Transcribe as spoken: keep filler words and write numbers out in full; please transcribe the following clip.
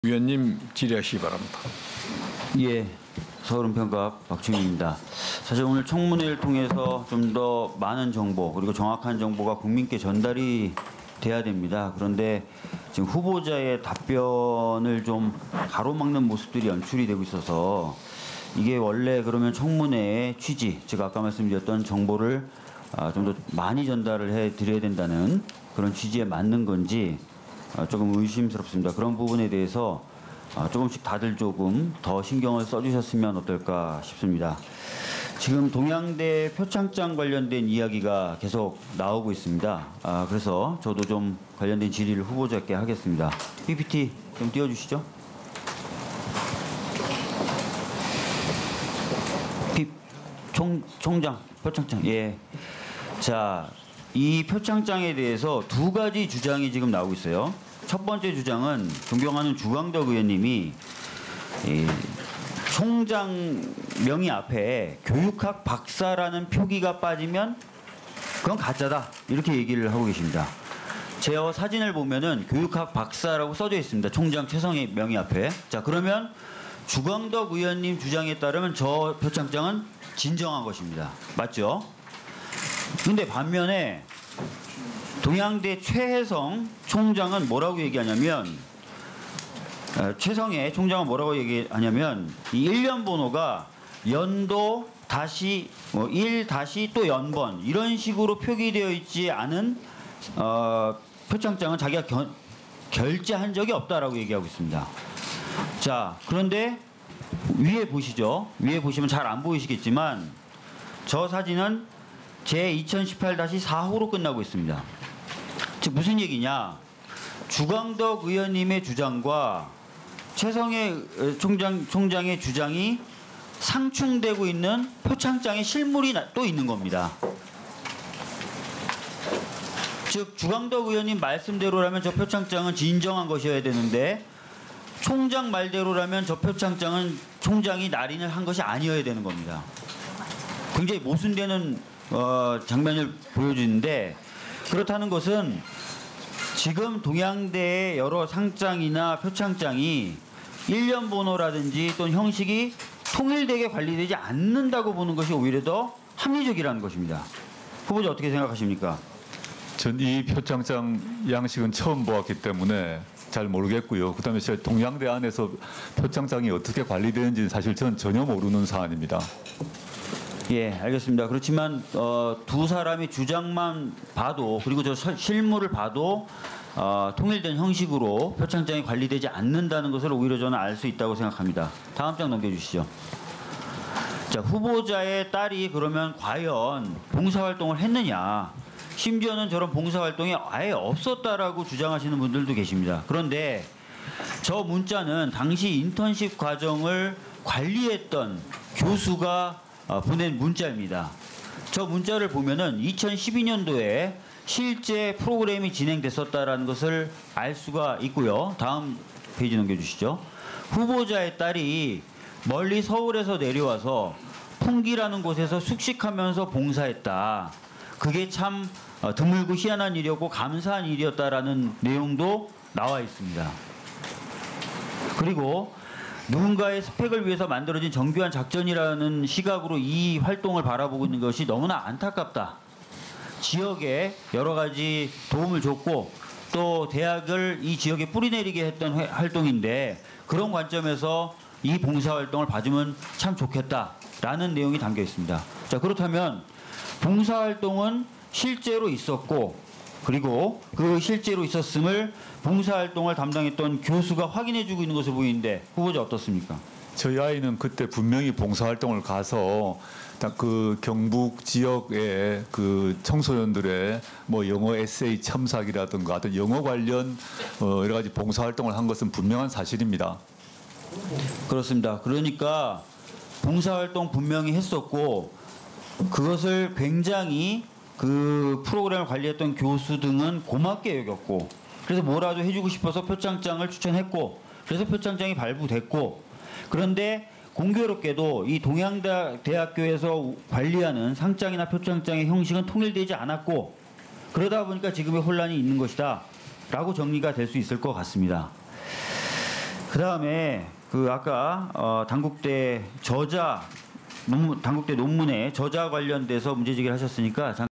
위원님 질의하시기 바랍니다. 예, 서울은평갑 박충희입니다. 사실 오늘 청문회를 통해서 좀 더 많은 정보 그리고 정확한 정보가 국민께 전달이 돼야 됩니다. 그런데 지금 후보자의 답변을 좀 가로막는 모습들이 연출이 되고 있어서 이게 원래 그러면 청문회의 취지, 제가 아까 말씀드렸던 정보를 좀 더 많이 전달을 해드려야 된다는 그런 취지에 맞는 건지 조금 의심스럽습니다. 그런 부분에 대해서 조금씩 다들 조금 더 신경을 써주셨으면 어떨까 싶습니다. 지금 동양대 표창장 관련된 이야기가 계속 나오고 있습니다. 아, 그래서 저도 좀 관련된 질의를 후보자께 하겠습니다. 피피티 좀 띄워주시죠. 피, 총, 총장, 표창장. 예. 자, 이 표창장에 대해서 두 가지 주장이 지금 나오고 있어요. 첫 번째 주장은 존경하는 주광덕 의원님이 이 총장 명의 앞에 교육학 박사라는 표기가 빠지면 그건 가짜다 이렇게 얘기를 하고 계십니다. 제 사진을 보면은 교육학 박사라고 써져 있습니다. 총장 최성의 명의 앞에. 자, 그러면 주광덕 의원님 주장에 따르면 저 표창장은 진정한 것입니다. 맞죠? 근데 반면에 동양대 최혜성 총장은 뭐라고 얘기하냐면 어, 최성의 총장은 뭐라고 얘기하냐면 이 일련 번호가 연도 다시 뭐 일 다시 또 연번 이런 식으로 표기되어 있지 않은 어, 표창장은 자기가 겨, 결제한 적이 없다라고 얘기하고 있습니다. 자, 그런데 위에 보시죠. 위에 보시면 잘 안 보이시겠지만 저 사진은 제 이천십팔 다시 사 호로 끝나고 있습니다. 즉 무슨 얘기냐? 주광덕 의원님의 주장과 최성의 총장, 총장의 주장이 상충되고 있는 표창장의 실물이 또 있는 겁니다. 즉 주광덕 의원님 말씀대로라면 저 표창장은 진정한 것이어야 되는데 총장 말대로라면 저 표창장은 총장이 날인을 한 것이 아니어야 되는 겁니다. 굉장히 모순되는 어, 장면을 보여주는데 그렇다는 것은 지금 동양대의 여러 상장이나 표창장이 일련 번호라든지 또는 형식이 통일되게 관리되지 않는다고 보는 것이 오히려 더 합리적이라는 것입니다. 후보자 어떻게 생각하십니까? 전 이 표창장 양식은 처음 보았기 때문에 잘 모르겠고요. 그다음에 제가 동양대 안에서 표창장이 어떻게 관리되는지는 사실 전 전혀 모르는 사안입니다. 예, 알겠습니다. 그렇지만 어, 두 사람의 주장만 봐도 그리고 저 실물을 봐도 어, 통일된 형식으로 표창장이 관리되지 않는다는 것을 오히려 저는 알 수 있다고 생각합니다. 다음 장 넘겨주시죠. 자, 후보자의 딸이 그러면 과연 봉사활동을 했느냐? 심지어는 저런 봉사활동이 아예 없었다라고 주장하시는 분들도 계십니다. 그런데 저 문자는 당시 인턴십 과정을 관리했던 교수가 보낸 문자입니다. 저 문자를 보면은 이천십이 년도에 실제 프로그램이 진행됐었다라는 것을 알 수가 있고요. 다음 페이지 넘겨주시죠. 후보자의 딸이 멀리 서울에서 내려와서 풍기라는 곳에서 숙식하면서 봉사했다. 그게 참 드물고 희한한 일이었고 감사한 일이었다라는 내용도 나와 있습니다. 그리고 누군가의 스펙을 위해서 만들어진 정교한 작전이라는 시각으로 이 활동을 바라보고 있는 것이 너무나 안타깝다. 지역에 여러 가지 도움을 줬고 또 대학을 이 지역에 뿌리내리게 했던 활동인데 그런 관점에서 이 봉사활동을 봐주면 참 좋겠다라는 내용이 담겨 있습니다. 자, 그렇다면 봉사활동은 실제로 있었고 그리고 그 실제로 있었음을 봉사활동을 담당했던 교수가 확인해주고 있는 것으로 보이는데 후보자 어떻습니까? 저희 아이는 그때 분명히 봉사활동을 가서 그 경북 지역의 그 청소년들의 뭐 영어 에세이 첨삭이라든가 어떤 영어 관련 어 여러 가지 봉사활동을 한 것은 분명한 사실입니다. 그렇습니다. 그러니까 봉사활동 분명히 했었고 그것을 굉장히 그 프로그램을 관리했던 교수 등은 고맙게 여겼고 그래서 뭐라도 해주고 싶어서 표창장을 추천했고 그래서 표창장이 발부됐고 그런데 공교롭게도 이 동양대학교에서 관리하는 상장이나 표창장의 형식은 통일되지 않았고 그러다 보니까 지금의 혼란이 있는 것이다 라고 정리가 될 수 있을 것 같습니다. 그 다음에 그 아까 어, 당국대 저자 논문 당국대 논문에 저자 관련돼서 문제제기를 하셨으니까 잠